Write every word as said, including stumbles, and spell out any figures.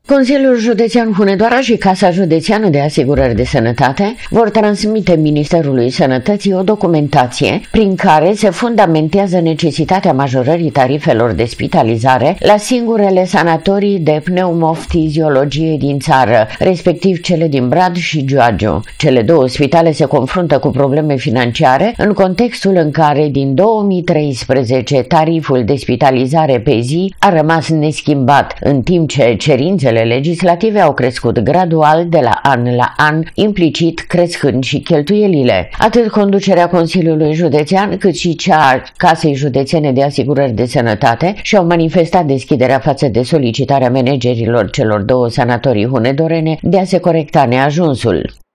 Consiliul Județean Hunedoara și Casa Județeană de Asigurări de Sănătate vor transmite Ministerului Sănătății o documentație prin care se fundamentează necesitatea majorării tarifelor de spitalizare la singurele sanatorii de pneumofiziologie din țară, respectiv cele din Brad și Giurgiu. Cele două spitale se confruntă cu probleme financiare în contextul în care din două mii treisprezece tariful de spitalizare pe zi a rămas neschimbat, în timp ce cerințele legislative au crescut gradual de la an la an, implicit crescând și cheltuielile. Atât conducerea Consiliului Județean, cât și cea a Casei Județene de Asigurări de Sănătate și-au manifestat deschiderea față de solicitarea managerilor celor două sanatorii hunedorene de a se corecta neajunsul.